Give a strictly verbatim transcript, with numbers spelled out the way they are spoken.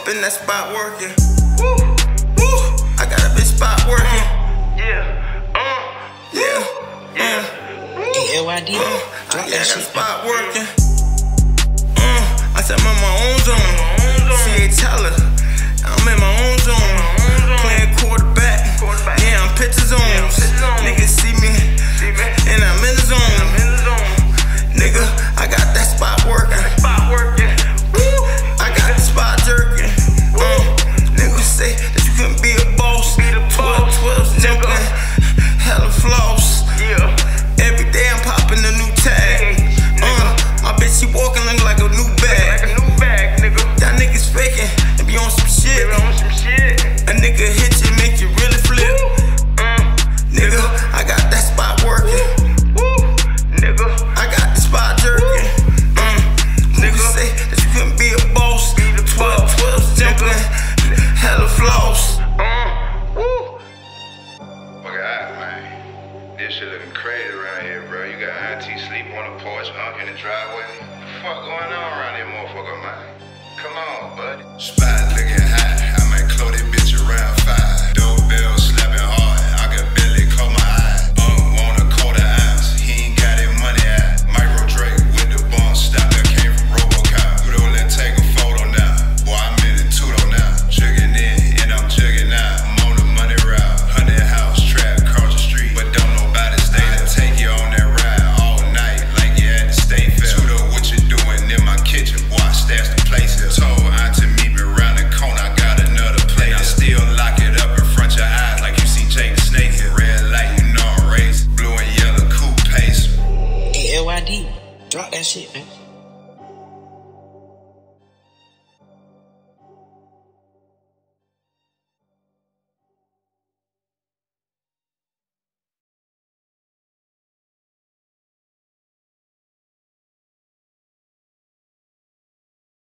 up in that spot working. Woo, woo. I got a bitch spot working. Yeah, uh, Yeah, yeah. uh, D L Y D. uh, I got a spot working.